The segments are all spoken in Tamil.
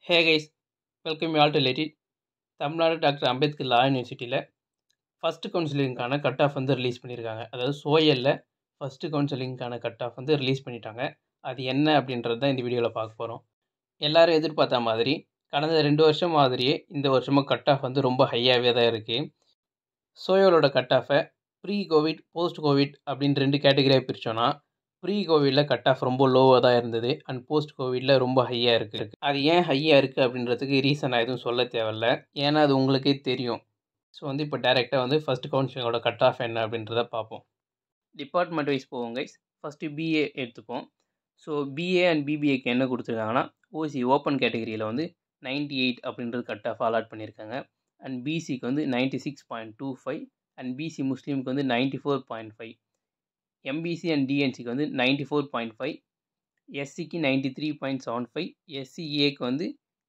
Hey guys, welcome you all to Let It. Tamil Nadu doctor Ambedkar law யூனிவர்சிட்டியில் ஃபஸ்ட்டு கவுன்சிலிங்கான கட் ஆஃப் வந்து ரிலீஸ் பண்ணியிருக்காங்க. அதாவது சோயலில் ஃபஸ்ட்டு கவுன்சிலிங்கான கட் ஆஃப் வந்து ரிலீஸ் பண்ணிட்டாங்க. அது என்ன அப்படின்றது தான் இந்த வீடியோவில் பார்க்க போகிறோம். எல்லோரும் எதிர்பார்த்த மாதிரி கடந்த 2 வருஷம் மாதிரியே இந்த வருஷமும் கட் ஆஃப் வந்து ரொம்ப ஹையாகவே தான் இருக்குது. சோயலோட கட் ஆஃபை ப்ரீ கோவிட் போஸ்ட் கோவிட் அப்படின்னு 2 கேட்டகரியாக பிரித்தோன்னா ப்ரீ கோவிடில் கட் ஆஃப் ரொம்ப லோவாக தான் இருந்தது அண்ட் போஸ்ட் கோவிடில் ரொம்ப ஹையாக இருக்குது. அது ஏன் ஹையாக இருக்குது அப்படின்றதுக்கு ரீசன் நான் எதுவும் சொல்ல தேவையில்ல, ஏன்னா அது உங்களுக்கே தெரியும். ஸோ வந்து இப்போ டேரெக்டாக வந்து ஃபஸ்ட்டு கவுன்சிலிங்கோட கட் ஆஃப் என்ன அப்படின்றத பார்ப்போம். டிபார்ட்மெண்ட் வைஸ் போவோம் கைஸ். ஃபஸ்ட்டு பிஏ எடுத்துப்போம். ஸோ பிஏ அண்ட் பிபிஏக்கு என்ன கொடுத்துருக்காங்கன்னா ஓசி ஓப்பன் கேட்டகரியில் வந்து 98 அப்படின்றது கட் ஆஃப் அலாட் பண்ணியிருக்காங்க. அண்ட் பிசிக்கு வந்து 96.25 அண்ட் பிசி முஸ்லீமுக்கு வந்து 94.5, எம்பிசி அண்ட் டிஎன்சிக்கு வந்து 94.5, எஸ்சிக்கு 93.75, எஸ்சிஏக்கு வந்து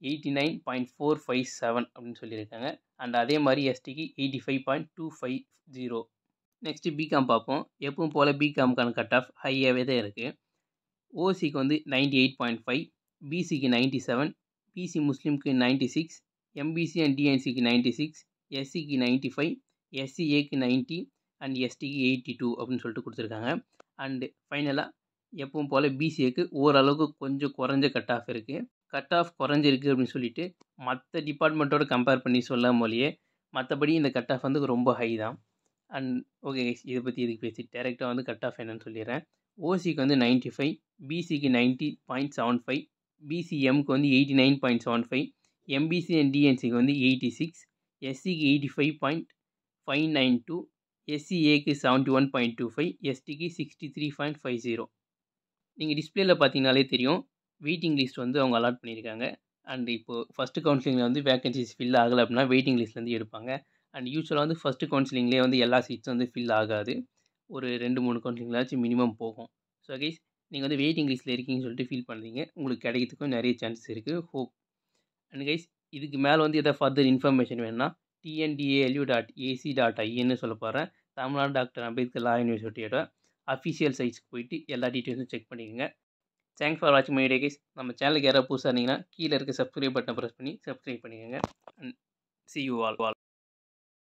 89.457 அப்படின்னு சொல்லியிருக்காங்க. அண்ட் அதே மாதிரி எஸ்டிக்கு 85.250. நெக்ஸ்ட்டு பிகாம் பார்ப்போம். எப்பவும் போல் பிகாம்கான கட் ஆஃப் ஹையாகவே தான் இருக்குது. ஓசிக்கு வந்து 98.5, பிசிக்கு 97, பிசி முஸ்லீமுக்கு 96, எம்பிசி அண்ட் டிஎன்சிக்கு 96, எஸ்சிக்கு 95, எஸ்சிஏக்கு 90 அண்ட் எஸ்டிக்கு 82 அப்படின்னு சொல்லிட்டு கொடுத்துருக்காங்க. அண்டு ஃபைனலாக எப்பவும் போல் பிசிஏக்கு ஓரளவுக்கு கொஞ்சம் குறைஞ்ச கட் ஆஃப் இருக்குது. கட் ஆஃப் குறைஞ்சிருக்கு அப்படின்னு சொல்லிட்டு மற்ற டிபார்ட்மெண்ட்டோட கம்பேர் பண்ணி சொல்லாமலேயே மற்றபடி இந்த கட் ஆஃப் வந்து ரொம்ப ஹை தான். அண்ட் ஓகே கைஸ், இதை பற்றி இதுக்கு பேசி டேரெக்டாக வந்து கட் ஆஃப் என்னன்னு சொல்லிடுறேன். ஓசிக்கு வந்து 95, பிசிக்கு 90.75, பிசிஎம்க்கு வந்து 89.75, எம்பிசி அண்ட் டிஎன்சிக்கு வந்து 86, எஸ்சிக்கு 85.592, எஸ்சிஏக்கு 71.25, எஸ்டிக்கு 63.50. நீங்கள் டிஸ்பிளேயில் பார்த்தீங்கனாலே தெரியும் வெயிட்டிங் லிஸ்ட் வந்து அவங்க அலாட் பண்ணியிருக்காங்க. அண்ட் இப்போது ஃபஸ்ட்டு கவுன்சிலிங்கில் வந்து வேகன்சிஸ் ஃபில் ஆகலை அப்படின்னா வெயிட்டிங் லிஸ்ட்லேருந்து எடுப்பாங்க. அண்ட் யூஸ்வலாக வந்து ஃபஸ்ட்டு கவுன்சிலிங்லேயே வந்து எல்லா சீட்ஸும் வந்து ஃபில் ஆகாது. ஒரு 2-3 கவுன்சிலிங்லாச்சும் மினிமம் போகும். ஸோ கைஸ், நீங்கள் வந்து வெயிட்டிங் லிஸ்ட்டில் இருக்கீங்கன்னு சொல்லிட்டு ஃபீல் பண்ணுறீங்க, உங்களுக்கு கிடைக்கிறதுக்கும் நிறைய சான்சஸ் இருக்குது. ஹோப். அண்ட் கைஸ், இதுக்கு மேலே வந்து எதாவது ஃபர்தர் இன்ஃபர்மேஷன் வேணும்னா tndalu.ac.in சொல்ல போகிறேன். தமிழ்நாடு டாக்டர் அம்பேத்கர் லா யூனிவர்சிட்டியோட அஃபிஷியல் சைட்ஸ்க்கு போயிட்டு எல்லா டீட்டெயில்ஸும் செக் பண்ணிக்கோங்க. தேங்க்ஸ் ஃபார் வாட்சிங் மை வீடியோ கைஸ். நம்ம சேனலுக்கு யாராவது புதுசாக இருந்தீங்கன்னா கீழே இருக்க சப்ஸ்கிரைப் பட்டனை ப்ரெஸ் பண்ணி சப்ஸ்கிரைப் பண்ணிக்கோங்க. And see you all.